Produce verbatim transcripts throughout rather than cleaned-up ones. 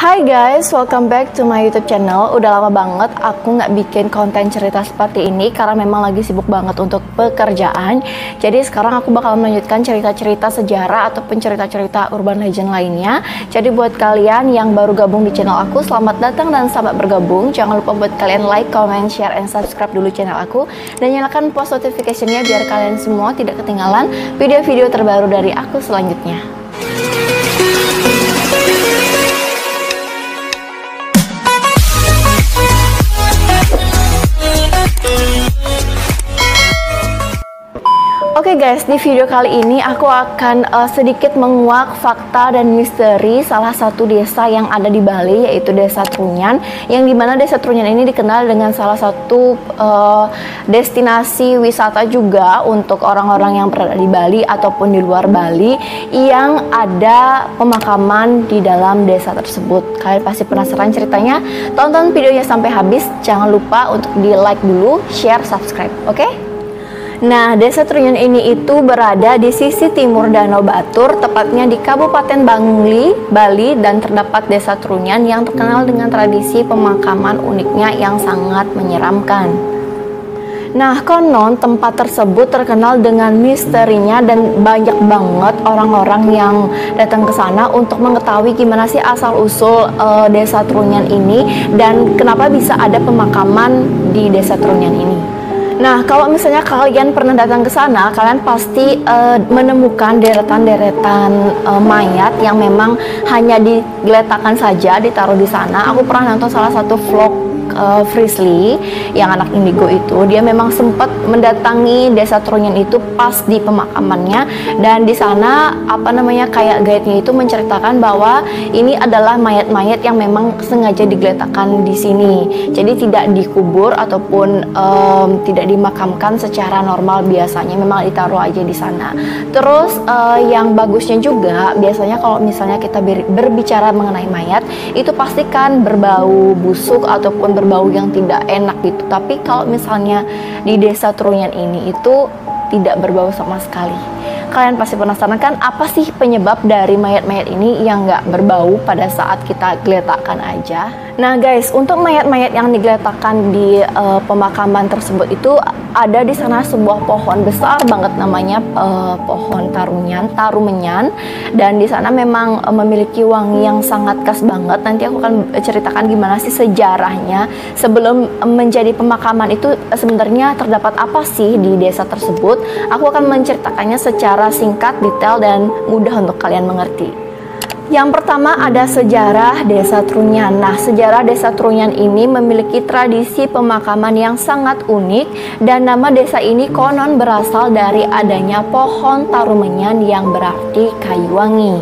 Hai guys, welcome back to my YouTube channel. Udah lama banget aku nggak bikin konten cerita seperti ini karena memang lagi sibuk banget untuk pekerjaan. Jadi sekarang aku bakal melanjutkan cerita-cerita sejarah ataupun cerita-cerita urban legend lainnya. Jadi buat kalian yang baru gabung di channel aku, selamat datang dan selamat bergabung. Jangan lupa buat kalian like, comment, share, and subscribe dulu channel aku. Dan nyalakan post notification-nya biar kalian semua tidak ketinggalan video-video terbaru dari aku selanjutnya. Oke okay guys, di video kali ini aku akan uh, sedikit menguak fakta dan misteri salah satu desa yang ada di Bali, yaitu Desa Trunyan, yang dimana Desa Trunyan ini dikenal dengan salah satu uh, destinasi wisata juga untuk orang-orang yang berada di Bali ataupun di luar Bali yang ada pemakaman di dalam desa tersebut. Kalian pasti penasaran ceritanya? Tonton videonya sampai habis, jangan lupa untuk di like dulu, share, subscribe, oke? Okay? Nah, Desa Trunyan ini itu berada di sisi timur Danau Batur, tepatnya di Kabupaten Bangli, Bali, dan terdapat Desa Trunyan yang terkenal dengan tradisi pemakaman uniknya yang sangat menyeramkan. Nah, konon tempat tersebut terkenal dengan misterinya dan banyak banget orang-orang yang datang ke sana untuk mengetahui gimana sih asal-usul uh, Desa Trunyan ini dan kenapa bisa ada pemakaman di Desa Trunyan ini. Nah, kalau misalnya kalian pernah datang ke sana, kalian pasti uh, menemukan deretan-deretan uh, mayat yang memang hanya digeletakkan saja, ditaruh di sana. Aku pernah nonton salah satu vlog uh, Frisly yang anak indigo itu, dia memang sempat mendatangi Desa Trunyan itu pas di pemakamannya, dan di sana apa namanya kayak guide-nya itu menceritakan bahwa ini adalah mayat-mayat yang memang sengaja digeletakkan di sini. Jadi tidak dikubur ataupun um, tidak dimakamkan secara normal, biasanya memang ditaruh aja di sana. Terus uh, yang bagusnya juga biasanya kalau misalnya kita ber berbicara mengenai mayat itu pastikan berbau busuk ataupun berbau yang tidak enak gitu. Tapi kalau misalnya di Desa Trunyan ini itu tidak berbau sama sekali. Kalian pasti penasaran kan apa sih penyebab dari mayat-mayat ini yang nggak berbau pada saat kita geletakkan aja. Nah guys, untuk mayat-mayat yang digeletakkan di uh, pemakaman tersebut itu ada di sana sebuah pohon besar banget namanya uh, pohon tarunyan, tarumenyan, dan di sana memang uh, memiliki wangi yang sangat khas banget. Nanti aku akan ceritakan gimana sih sejarahnya sebelum uh, menjadi pemakaman itu uh, sebenarnya terdapat apa sih di desa tersebut. Aku akan menceritakannya secara singkat, detail, dan mudah untuk kalian mengerti. Yang pertama ada sejarah Desa Trunyan. Nah, sejarah Desa Trunyan ini memiliki tradisi pemakaman yang sangat unik, dan nama desa ini konon berasal dari adanya pohon tarumenyan yang berarti kayu wangi.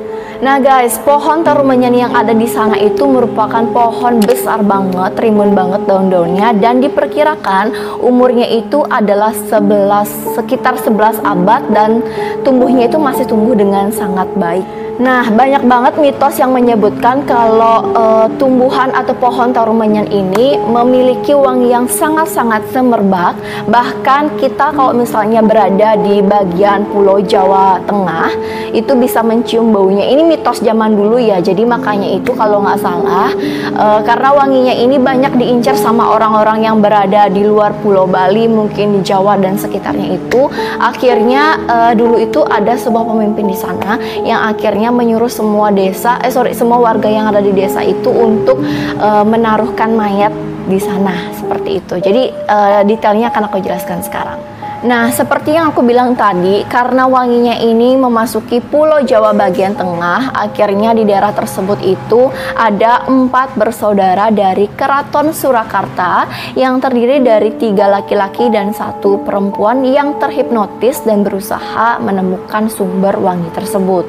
Nah guys, pohon tarumenyan yang ada di sana itu merupakan pohon besar banget, rimbun banget daun-daunnya, dan diperkirakan umurnya itu adalah sebelas, sekitar sebelas abad, dan tumbuhnya itu masih tumbuh dengan sangat baik. Nah, banyak banget mitos yang menyebutkan kalau uh, tumbuhan atau pohon tarumenyan ini memiliki wangi yang sangat-sangat semerbak. Bahkan kita kalau misalnya berada di bagian Pulau Jawa Tengah itu bisa mencium baunya. Ini mitos zaman dulu ya, jadi makanya itu kalau nggak salah uh, karena wanginya ini banyak diincar sama orang-orang yang berada di luar Pulau Bali, mungkin di Jawa dan sekitarnya itu. Akhirnya uh, dulu itu ada sebuah pemimpin di sana yang akhirnya menyuruh semua desa, eh sorry, semua warga yang ada di desa itu untuk uh, menaruhkan mayat di sana seperti itu. Jadi uh, detailnya akan aku jelaskan sekarang. Nah, seperti yang aku bilang tadi, karena wanginya ini memasuki Pulau Jawa bagian tengah, akhirnya di daerah tersebut itu ada empat bersaudara dari Keraton Surakarta yang terdiri dari tiga laki-laki dan satu perempuan yang terhipnotis dan berusaha menemukan sumber wangi tersebut.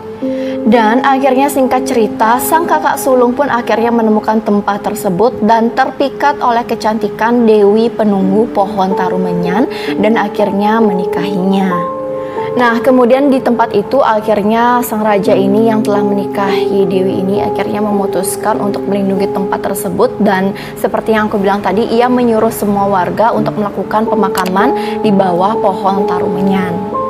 Dan akhirnya singkat cerita, sang kakak sulung pun akhirnya menemukan tempat tersebut dan terpikat oleh kecantikan Dewi penunggu pohon tarumenyan dan akhirnya menikahinya. Nah, kemudian di tempat itu akhirnya sang raja ini yang telah menikahi Dewi ini akhirnya memutuskan untuk melindungi tempat tersebut, dan seperti yang aku bilang tadi, ia menyuruh semua warga untuk melakukan pemakaman di bawah pohon tarumenyan.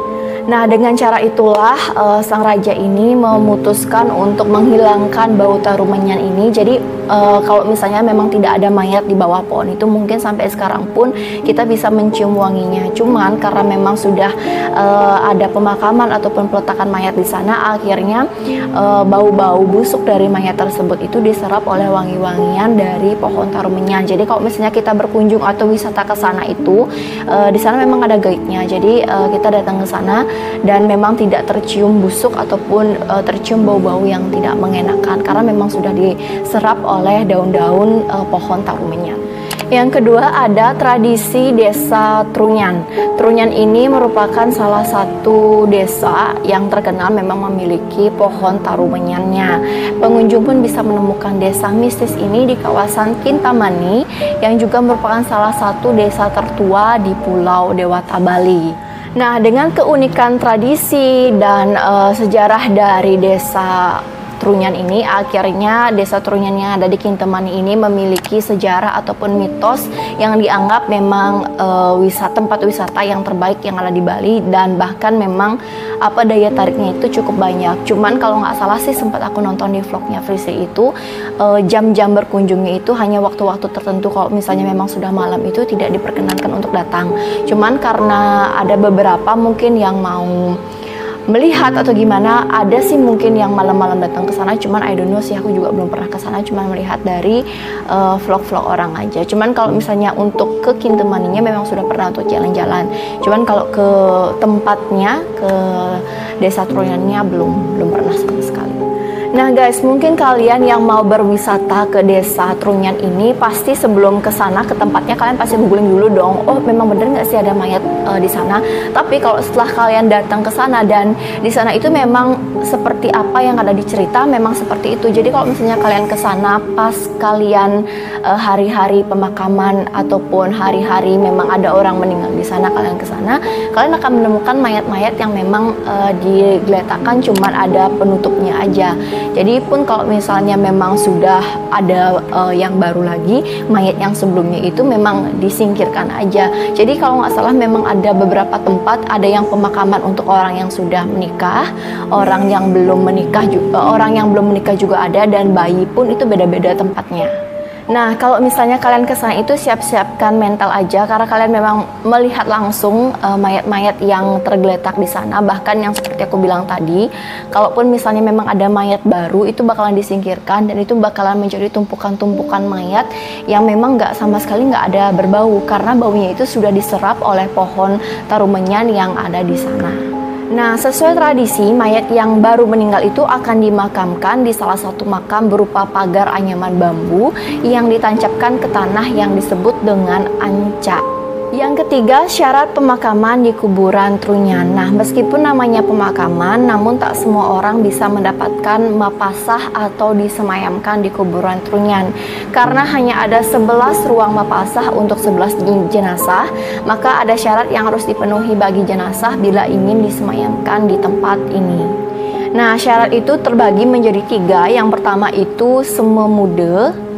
Nah, dengan cara itulah uh, sang raja ini memutuskan untuk menghilangkan bau tarumenyan ini. Jadi uh, kalau misalnya memang tidak ada mayat di bawah pohon itu, mungkin sampai sekarang pun kita bisa mencium wanginya. Cuman karena memang sudah uh, ada pemakaman ataupun peletakan mayat di sana, akhirnya uh, bau-bau busuk dari mayat tersebut itu diserap oleh wangi-wangian dari pohon tarumenyan. Jadi kalau misalnya kita berkunjung atau wisata ke sana itu, uh, di sana memang ada guide-nya. Jadi uh, kita datang ke sana dan memang tidak tercium busuk ataupun uh, tercium bau-bau yang tidak mengenakan karena memang sudah diserap oleh daun-daun uh, pohon tarumenyan. Yang kedua ada tradisi desa Trunyan. Trunyan ini merupakan salah satu desa yang terkenal memang memiliki pohon tarumenyannya. Pengunjung pun bisa menemukan desa mistis ini di kawasan Kintamani yang juga merupakan salah satu desa tertua di Pulau Dewata, Bali. Nah, dengan keunikan tradisi dan uh, sejarah dari desa Trunyan ini, akhirnya desa Trunyan yang ada di Kintamani ini memiliki sejarah ataupun mitos yang dianggap memang uh, wisata tempat wisata yang terbaik yang ada di Bali, dan bahkan memang apa daya tariknya itu cukup banyak. Cuman kalau nggak salah sih sempat aku nonton di vlognya Frisri itu jam-jam uh, berkunjungnya itu hanya waktu-waktu tertentu. Kalau misalnya memang sudah malam itu tidak diperkenankan untuk datang. Cuman karena ada beberapa mungkin yang mau melihat atau gimana, ada sih mungkin yang malam-malam datang ke sana. Cuman I don't know sih, aku juga belum pernah ke sana, cuman melihat dari vlog-vlog uh, orang aja. Cuman kalau misalnya untuk ke Kintamaninya memang sudah pernah untuk jalan-jalan. Cuman kalau ke tempatnya, ke desa Trunyannya belum belum pernah sama sekali. Nah guys, mungkin kalian yang mau berwisata ke desa Trunyan ini pasti sebelum ke sana ke tempatnya kalian pasti googling dulu dong. Oh, memang bener nggak sih ada mayat uh, di sana? Tapi kalau setelah kalian datang ke sana dan di sana itu memang seperti apa yang ada di cerita, memang seperti itu. Jadi kalau misalnya kalian ke sana pas kalian uh, hari-hari pemakaman ataupun hari-hari memang ada orang meninggal di sana, kalian ke sana, kalian akan menemukan mayat-mayat yang memang uh, digeletakkan cuman ada penutupnya aja. Jadi pun kalau misalnya memang sudah ada uh, yang baru lagi, mayat yang sebelumnya itu memang disingkirkan aja. Jadi kalau nggak salah memang ada beberapa tempat, ada yang pemakaman untuk orang yang sudah menikah, orang yang belum menikah juga, orang yang belum menikah juga ada, dan bayi pun itu beda-beda tempatnya. Nah, kalau misalnya kalian ke sana itu siap-siapkan mental aja, karena kalian memang melihat langsung mayat-mayat uh, yang tergeletak di sana. Bahkan yang seperti aku bilang tadi, kalaupun misalnya memang ada mayat baru, itu bakalan disingkirkan dan itu bakalan menjadi tumpukan-tumpukan mayat yang memang nggak sama sekali nggak ada berbau, karena baunya itu sudah diserap oleh pohon tarumenyan yang ada di sana. Nah, sesuai tradisi, mayat yang baru meninggal itu akan dimakamkan di salah satu makam berupa pagar anyaman bambu yang ditancapkan ke tanah yang disebut dengan anca. Yang ketiga, syarat pemakaman di kuburan Trunyan. Nah, meskipun namanya pemakaman, namun tak semua orang bisa mendapatkan mapasah atau disemayamkan di kuburan Trunyan. Karena hanya ada sebelas ruang mapasah untuk sebelas jenazah, maka ada syarat yang harus dipenuhi bagi jenazah bila ingin disemayamkan di tempat ini. Nah, syarat itu terbagi menjadi tiga. Yang pertama itu sememude,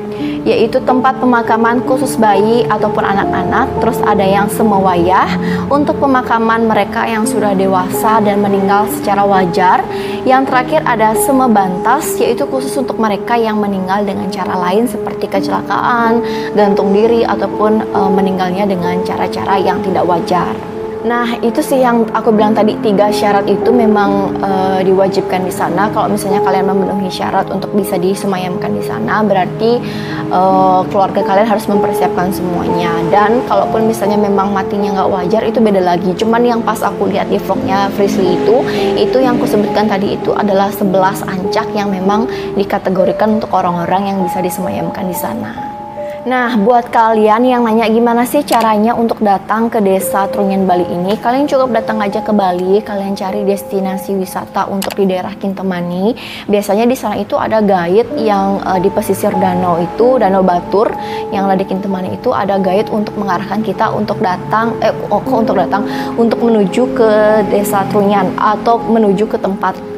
yaitu tempat pemakaman khusus bayi ataupun anak-anak. Terus ada yang semewayah, untuk pemakaman mereka yang sudah dewasa dan meninggal secara wajar. Yang terakhir ada semebantas, yaitu khusus untuk mereka yang meninggal dengan cara lain seperti kecelakaan, gantung diri, ataupun e, meninggalnya dengan cara-cara yang tidak wajar. Nah, itu sih yang aku bilang tadi, tiga syarat itu memang uh, diwajibkan di sana. Kalau misalnya kalian memenuhi syarat untuk bisa disemayamkan di sana, berarti uh, keluarga kalian harus mempersiapkan semuanya. Dan kalaupun misalnya memang matinya nggak wajar, itu beda lagi. Cuman yang pas aku lihat di vlognya Frisri itu, itu yang aku sebutkan tadi itu adalah sebelas ancak yang memang dikategorikan untuk orang-orang yang bisa disemayamkan di sana. Nah, buat kalian yang nanya gimana sih caranya untuk datang ke desa Trunyan Bali ini, kalian cukup datang aja ke Bali, kalian cari destinasi wisata untuk di daerah Kintamani. Biasanya di sana itu ada guide yang uh, di pesisir danau itu, Danau Batur yang ada di Kintamani itu, ada guide untuk mengarahkan kita untuk datang, eh kok untuk datang, untuk menuju ke desa Trunyan atau menuju ke tempat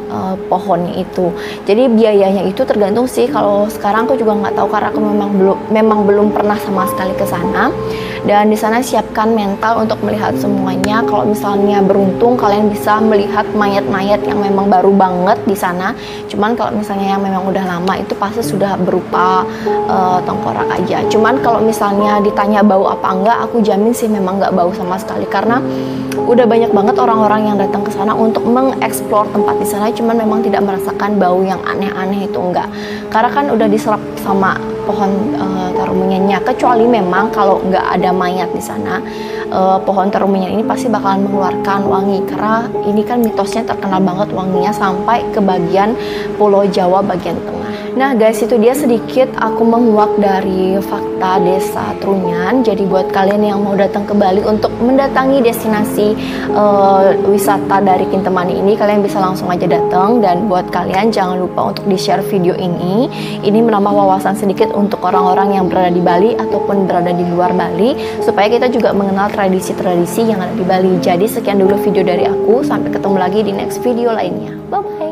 uh, pohonnya itu. Jadi biayanya itu tergantung sih. Kalau sekarang aku juga nggak tahu karena aku memang belum memang belum pernah sama sekali ke sana. Dan di sana siapkan mental untuk melihat semuanya. Kalau misalnya beruntung kalian bisa melihat mayat-mayat yang memang baru banget di sana. Cuman kalau misalnya yang memang udah lama itu pasti sudah berupa uh, tengkorak aja. Cuman kalau misalnya ditanya bau apa enggak, aku jamin sih memang nggak bau sama sekali karena udah banyak banget orang-orang yang datang ke sana untuk mengeksplor tempat di sana. Cuman memang tidak merasakan bau yang aneh-aneh itu enggak. Karena kan udah diserap sama pohon uh, tarumunyannya, kecuali memang kalau nggak ada mayat di sana, uh, pohon tarumunyan ini pasti bakalan mengeluarkan wangi karena ini kan mitosnya terkenal banget wanginya sampai ke bagian Pulau Jawa bagian tengah. Nah guys, itu dia sedikit aku menguak dari fakta Desa Trunyan. Jadi buat kalian yang mau datang ke Bali untuk mendatangi destinasi uh, wisata dari Kintamani ini, kalian bisa langsung aja datang. Dan buat kalian jangan lupa untuk di-share video ini. Ini menambah wawasan sedikit untuk orang-orang yang berada di Bali ataupun berada di luar Bali, supaya kita juga mengenal tradisi-tradisi yang ada di Bali. Jadi sekian dulu video dari aku, sampai ketemu lagi di next video lainnya. Bye bye.